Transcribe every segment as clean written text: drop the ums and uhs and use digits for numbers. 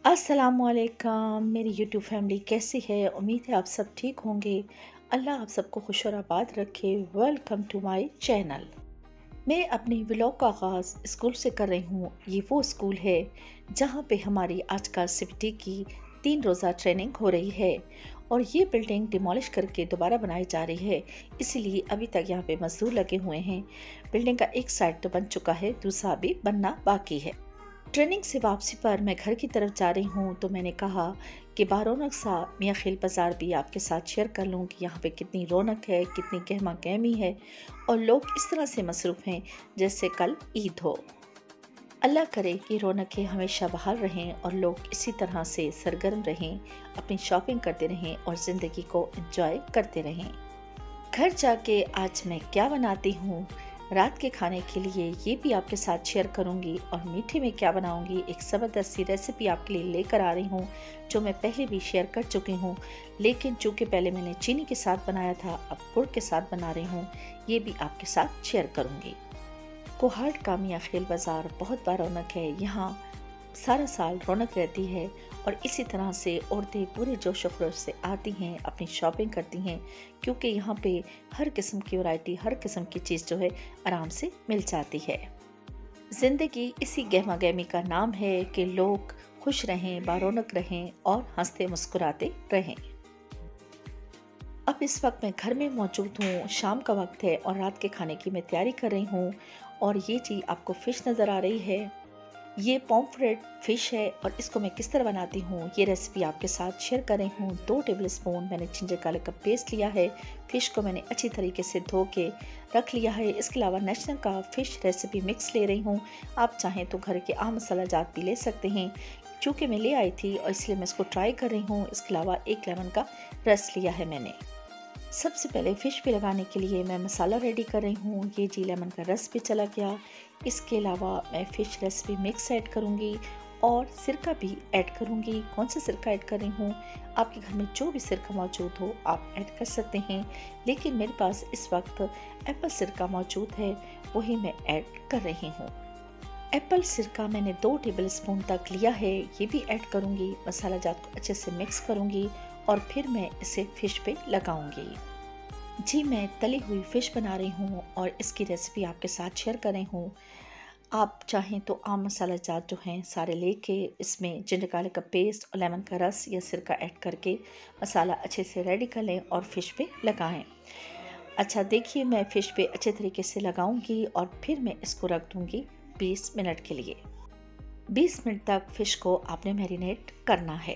अस्सलामुअलैकुम मेरी YouTube family कैसी है। उम्मीद है आप सब ठीक होंगे। अल्लाह आप सबको खुश और आबाद रखे। Welcome to my channel. मैं अपनी व्लॉग का आगाज़ स्कूल से कर रही हूँ। ये वो स्कूल है जहाँ पे हमारी आजकल सीपीटी की 3 रोज़ा ट्रेनिंग हो रही है और ये बिल्डिंग डिमोलिश करके दोबारा बनाई जा रही है, इसीलिए अभी तक यहाँ पे मजदूर लगे हुए हैं। बिल्डिंग का एक साइड तो बन चुका है, दूसरा भी बनना बाकी है। ट्रेनिंग से वापसी पर मैं घर की तरफ जा रही हूँ तो मैंने कहा कि बारौनक सा मियाँ खेल बाज़ार भी आपके साथ शेयर कर लूँ कि यहाँ पे कितनी रौनक है, कितनी गहमा गहमी है और लोग इस तरह से मसरूफ़ हैं जैसे कल ईद हो। अल्लाह करे कि रौनकें हमेशा बहाल रहें और लोग इसी तरह से सरगर्म रहें, अपनी शॉपिंग करते रहें और ज़िंदगी को एंजॉय करते रहें। घर जाके आज मैं क्या बनाती हूँ रात के खाने के लिए ये भी आपके साथ शेयर करूंगी और मीठे में क्या बनाऊंगी एक ज़बरदस्त सी रेसिपी आपके लिए लेकर आ रही हूँ जो मैं पहले भी शेयर कर चुकी हूँ, लेकिन चूँकि पहले मैंने चीनी के साथ बनाया था अब गुड़ के साथ बना रही हूँ, ये भी आपके साथ शेयर करूँगी। कोहाट का मियाँ खेल बाज़ार बहुत बार रौनक है, यहाँ सारा साल रौनक रहती है और इसी तरह से औरतें पूरे जोश खरोश से आती हैं, अपनी शॉपिंग करती हैं, क्योंकि यहाँ पे हर किस्म की वैरायटी, हर किस्म की चीज़ जो है आराम से मिल जाती है। ज़िंदगी इसी गहमा गहमी का नाम है कि लोग खुश रहें, बारौनक रहें और हंसते मुस्कुराते रहें। अब इस वक्त मैं घर में मौजूद हूँ, शाम का वक्त है और रात के खाने की मैं तैयारी कर रही हूँ और ये चीज़ आपको फ़िश नज़र आ रही है, ये पॉम्फ्रेट फ़िश है और इसको मैं किस तरह बनाती हूँ ये रेसिपी आपके साथ शेयर कर रही हूँ। 2 टेबलस्पून मैंने जिंजर गार्लिक का पेस्ट लिया है। फ़िश को मैंने अच्छी तरीके से धो के रख लिया है। इसके अलावा नेशनल का फ़िश रेसिपी मिक्स ले रही हूँ। आप चाहें तो घर के आम मसाला जात भी ले सकते हैं, चूँकि मैं ले आई थी और इसलिए मैं इसको ट्राई कर रही हूँ। इसके अलावा 1 लेमन का रस लिया है मैंने। सबसे पहले फ़िश पे लगाने के लिए मैं मसाला रेडी कर रही हूँ। ये जी लेमन का रस भी चला गया। इसके अलावा मैं फ़िश रेसिपी मिक्स ऐड करूँगी और सिरका भी ऐड करूँगी। कौन सा सिरका ऐड कर रही हूँ, आपके घर में जो भी सिरका मौजूद हो आप ऐड कर सकते हैं, लेकिन मेरे पास इस वक्त एप्पल सिरका मौजूद है, वही मैं ऐड कर रही हूँ। एप्पल सिरका मैंने 2 टेबलस्पून तक लिया है, ये भी ऐड करूँगी। मसाला जात को अच्छे से मिक्स करूँगी और फिर मैं इसे फ़िश पे लगाऊंगी। जी मैं तली हुई फ़िश बना रही हूँ और इसकी रेसिपी आपके साथ शेयर कर रही हूँ। आप चाहें तो आम मसाला जात जो हैं सारे लेके इसमें जिंजर गार्लिक का पेस्ट और लेमन का रस या सिरका ऐड करके मसाला अच्छे से रेडी कर लें और फ़िश पे लगाएं। अच्छा देखिए, मैं फ़िश पे अच्छे तरीके से लगाऊंगी और फिर मैं इसको रख दूंगी 20 मिनट के लिए। 20 मिनट तक फ़िश को आपने मैरिनेट करना है।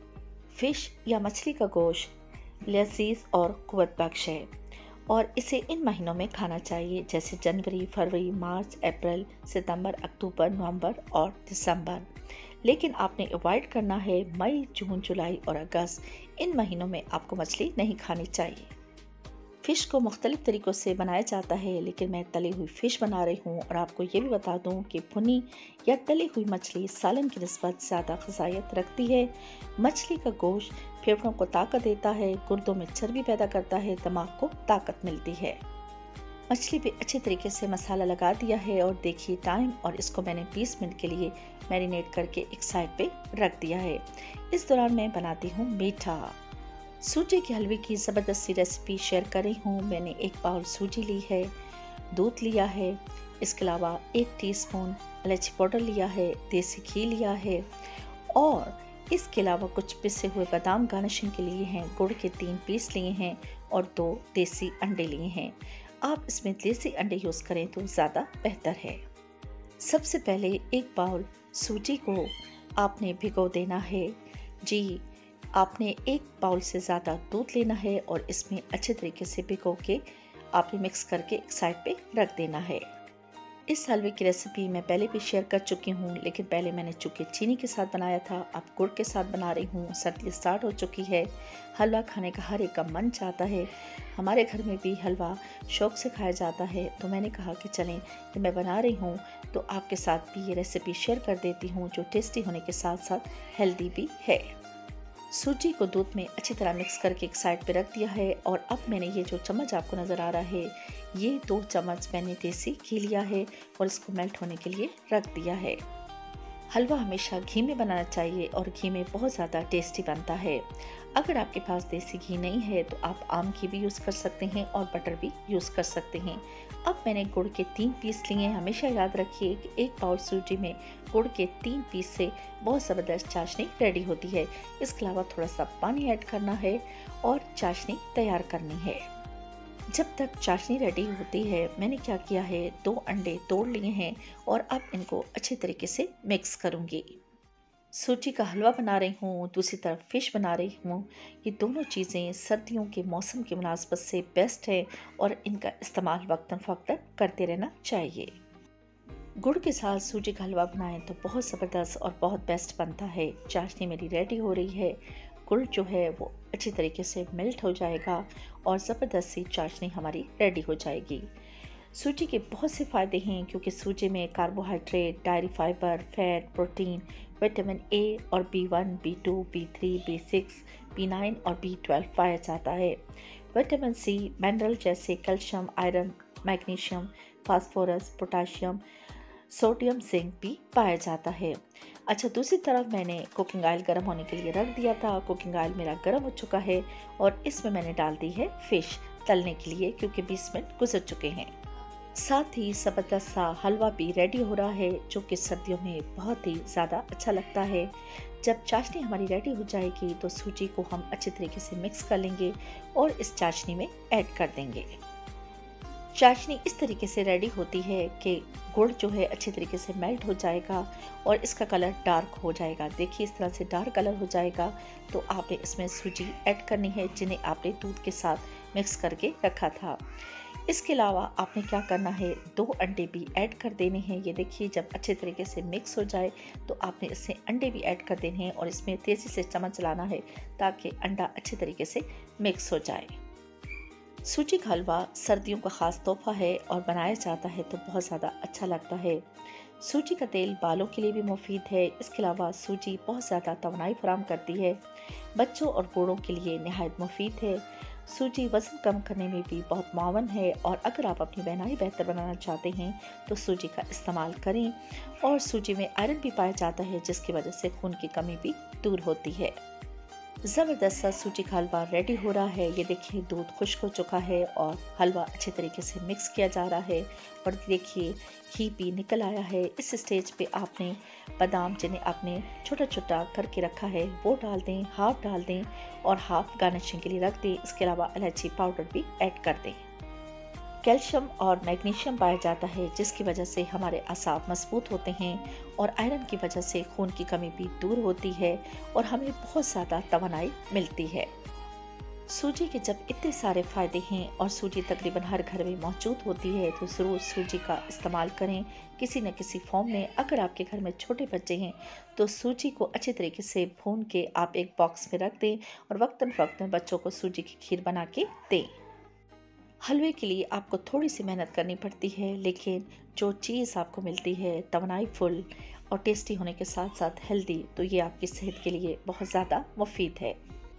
फ़िश या मछली का गोश्त लजीज और क़ुव्वत बख्श है और इसे इन महीनों में खाना चाहिए, जैसे जनवरी, फरवरी, मार्च, अप्रैल, सितंबर, अक्टूबर, नवंबर और दिसंबर। लेकिन आपने अवॉइड करना है मई, जून, जुलाई और अगस्त। इन महीनों में आपको मछली नहीं खानी चाहिए। फ़िश को मुख्तलिफ़ तरीक़ों से बनाया जाता है, लेकिन मैं तली हुई फ़िश बना रही हूँ और आपको ये भी बता दूँ कि भुनी या तली हुई मछली सालन की निस्बत ज़्यादा ग़िज़ाइयत रखती है। मछली का गोश्त फेफड़ों को ताकत देता है, गुर्दों में चर्बी पैदा करता है, दिमाग को ताकत मिलती है। मछली पे अच्छे तरीके से मसाला लगा दिया है और देखिए टाइम, और इसको मैंने 20 मिनट के लिए मैरिनेट करके एक साइड पे रख दिया है। इस दौरान मैं बनाती हूँ मीठा। सूजी के हलवे की ज़बरदस्त सी रेसिपी शेयर कर रही हूँ। मैंने 1 बाउल सूजी ली है, दूध लिया है, इसके अलावा 1 टीस्पून इलायची पाउडर लिया है, देसी घी लिया है और इसके अलावा कुछ पिसे हुए बादाम गार्निशिंग के लिए हैं, गुड़ के 3 पीस लिए हैं और 2 देसी अंडे लिए हैं। आप इसमें देसी अंडे यूज़ करें तो ज़्यादा बेहतर है। सबसे पहले 1 बाउल सूजी को आपने भिगो देना है। जी आपने 1 बाउल से ज़्यादा दूध लेना है और इसमें अच्छे तरीके से भिगो के आपने मिक्स करके एक साइड पे रख देना है। इस हलवे की रेसिपी मैं पहले भी शेयर कर चुकी हूँ, लेकिन पहले मैंने चूँकि चीनी के साथ बनाया था, अब गुड़ के साथ बना रही हूँ। सर्दी स्टार्ट हो चुकी है, हलवा खाने का हर एक का मन चाहता है। हमारे घर में भी हलवा शौक़ से खाया जाता है, तो मैंने कहा कि चलें कि मैं बना रही हूँ तो आपके साथ भी ये रेसिपी शेयर कर देती हूँ, जो टेस्टी होने के साथ साथ हेल्दी भी है। सूजी को दूध में अच्छी तरह मिक्स करके एक साइड पे रख दिया है और अब मैंने ये जो चम्मच आपको नज़र आ रहा है, ये 2 चम्मच मैंने देसी घी लिया है और इसको मेल्ट होने के लिए रख दिया है। हलवा हमेशा घी में बनाना चाहिए और घी में बहुत ज़्यादा टेस्टी बनता है। अगर आपके पास देसी घी नहीं है तो आप आम घी भी यूज़ कर सकते हैं और बटर भी यूज़ कर सकते हैं। अब मैंने गुड़ के 3 पीस लिए हैं। हमेशा याद रखिए कि 1 पाउच सूजी में गुड़ के 3 पीस से बहुत ज़बरदस्त चाशनी रेडी होती है। इसके अलावा थोड़ा सा पानी ऐड करना है और चाशनी तैयार करनी है। जब तक चाशनी रेडी होती है मैंने क्या किया है, 2 अंडे तोड़ लिए हैं और अब इनको अच्छे तरीके से मिक्स करूँगी। सूजी का हलवा बना रही हूँ, दूसरी तरफ फिश बना रही हूँ। ये दोनों चीज़ें सर्दियों के मौसम की मुनासबत से बेस्ट है और इनका इस्तेमाल वक्तन फ़वक्तन करते रहना चाहिए। गुड़ के साथ सूजी का हलवा बनाएं तो बहुत ज़बरदस्त और बहुत बेस्ट बनता है। चाशनी मेरी रेडी हो रही है। गुड़ जो है वो अच्छी तरीके से मेल्ट हो जाएगा और ज़बरदस्त सी चाशनी हमारी रेडी हो जाएगी। सूजी के बहुत से फ़ायदे हैं क्योंकि सूजी में carbohydrate, dietary fibre, fat, protein, vitamin A और B1, B2, B3, B6, B9 और B12 पाया जाता है। विटामिन सी, मिनरल जैसे calcium, iron, magnesium, phosphorus, potassium, sodium, zinc भी पाया जाता है। अच्छा, दूसरी तरफ मैंने कुकिंग ऑयल गर्म होने के लिए रख दिया था। कुकिंग ऑयल मेरा गर्म हो चुका है और इसमें मैंने डाल दी है फ़िश तलने के लिए क्योंकि 20 मिनट गुजर चुके हैं। साथ ही ज़बरदस्त सा हलवा भी रेडी हो रहा है जो कि सर्दियों में बहुत ही ज़्यादा अच्छा लगता है। जब चाशनी हमारी रेडी हो जाएगी तो सूजी को हम अच्छे तरीके से मिक्स कर लेंगे और इस चाशनी में ऐड कर देंगे। चाशनी इस तरीके से रेडी होती है कि गुड़ जो है अच्छे तरीके से मेल्ट हो जाएगा और इसका कलर डार्क हो जाएगा। देखिए इस तरह से डार्क कलर हो जाएगा तो आपने इसमें सूजी ऐड करनी है जिन्हें आपने दूध के साथ मिक्स करके रखा था। इसके अलावा आपने क्या करना है, 2 अंडे भी ऐड कर देने हैं। ये देखिए जब अच्छे तरीके से मिक्स हो जाए तो आपने इसमें अंडे भी ऐड कर देने हैं और इसमें तेज़ी से चम्मच चलाना है ताकि अंडा अच्छे तरीके से मिक्स हो जाए। सूजी का हलवा सर्दियों का ख़ास तोहफा है और बनाया जाता है तो बहुत ज़्यादा अच्छा लगता है। सूजी का तेल बालों के लिए भी मुफीद है। इसके अलावा सूजी बहुत ज़्यादा तवानाई फराहम करती है। बच्चों और बूढ़ों के लिए नहायत मुफीद है। सूजी वज़न कम करने में भी बहुत मुआवन है और अगर आप अपनी बहनाई बेहतर बनाना चाहते हैं तो सूजी का इस्तेमाल करें। और सूजी में आयरन भी पाया जाता है जिसकी वजह से खून की कमी भी दूर होती है। ज़बरदस्त सा सूजी का हलवा रेडी हो रहा है। ये देखिए दूध खुश्क हो चुका है और हलवा अच्छे तरीके से मिक्स किया जा रहा है और देखिए घी भी निकल आया है। इस स्टेज पे आपने बादाम जिन्हें आपने छोटा छोटा करके रखा है वो डाल दें, हाफ डाल दें और हाफ गार्निशिंग के लिए रख दें। इसके अलावा इलायची पाउडर भी ऐड कर दें। कैल्शियम और मैग्नीशियम पाया जाता है जिसकी वजह से हमारे असाब मजबूत होते हैं और आयरन की वजह से खून की कमी भी दूर होती है और हमें बहुत ज़्यादा तवानाई मिलती है। सूजी के जब इतने सारे फ़ायदे हैं और सूजी तकरीबन हर घर में मौजूद होती है तो ज़रूर सूजी का इस्तेमाल करें किसी न किसी फॉर्म में। अगर आपके घर में छोटे बच्चे हैं तो सूजी को अच्छे तरीके से भून के आप एक बॉक्स में रख दें और वक्तन फ़वक्तन बच्चों को सूजी की खीर बना के दें। हलवे के लिए आपको थोड़ी सी मेहनत करनी पड़ती है लेकिन जो चीज़ आपको मिलती है तवानाई फुल और टेस्टी होने के साथ साथ हेल्दी, तो ये आपकी सेहत के लिए बहुत ज़्यादा मुफीद है।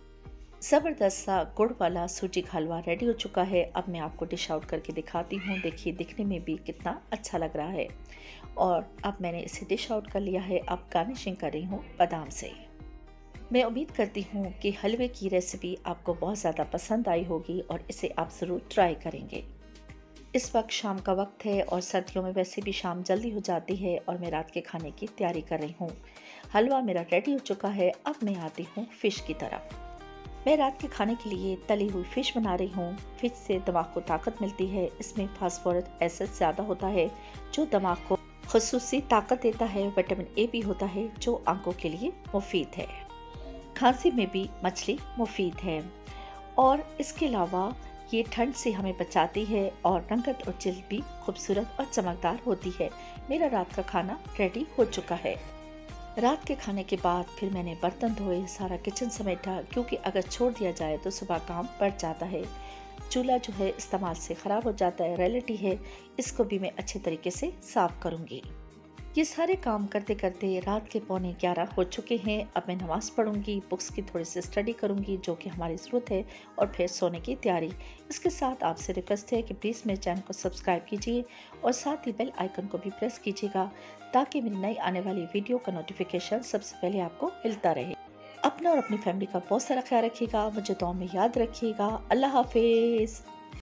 ज़बरदस्त सा गुड़ वाला सूजी का हलवा रेडी हो चुका है। अब मैं आपको डिश आउट करके दिखाती हूँ। देखिए दिखने में भी कितना अच्छा लग रहा है और अब मैंने इसे डिश आउट कर लिया है। अब गार्निशिंग कर रही हूँ बादाम से। मैं उम्मीद करती हूँ कि हलवे की रेसिपी आपको बहुत ज़्यादा पसंद आई होगी और इसे आप ज़रूर ट्राई करेंगे। इस वक्त शाम का वक्त है और सर्दियों में वैसे भी शाम जल्दी हो जाती है और मैं रात के खाने की तैयारी कर रही हूँ। हलवा मेरा रेडी हो चुका है। अब मैं आती हूँ फ़िश की तरफ। मैं रात के खाने के लिए तली हुई फ़िश बना रही हूँ। फ़िश से दिमाग को ताकत मिलती है। इसमें फास्फोरस एसिड ज़्यादा होता है जो दिमाग को खुसूसी ताकत देता है। विटामिन ए भी होता है जो आंखों के लिए मुफीद है। खांसी में भी मछली मुफीद है और इसके अलावा ये ठंड से हमें बचाती है और रंगत और जिल्द भी खूबसूरत और चमकदार होती है। मेरा रात का खाना रेडी हो चुका है। रात के खाने के बाद फिर मैंने बर्तन धोए, सारा किचन समेटा क्योंकि अगर छोड़ दिया जाए तो सुबह काम बढ़ जाता है। चूल्हा जो है इस्तेमाल से ख़राब हो जाता है, रियलिटी है। इसको भी मैं अच्छे तरीके से साफ़ करूँगी। ये सारे काम करते करते रात के 11:15 हो चुके हैं। अब मैं नमाज़ पढ़ूंगी, बुक्स की थोड़ी सी स्टडी करूंगी जो कि हमारी ज़रूरत है, और फिर सोने की तैयारी। इसके साथ आपसे रिक्वेस्ट है कि प्लीज़ मेरे चैनल को सब्सक्राइब कीजिए और साथ ही बेल आइकन को भी प्रेस कीजिएगा, ताकि मेरी नई आने वाली वीडियो का नोटिफिकेशन सबसे पहले आपको मिलता रहे। अपना और अपनी फैमिली का बहुत सारा ख्याल रखिएगा, मुझे दुआ में याद रखिएगा। अल्लाह हाफिज़।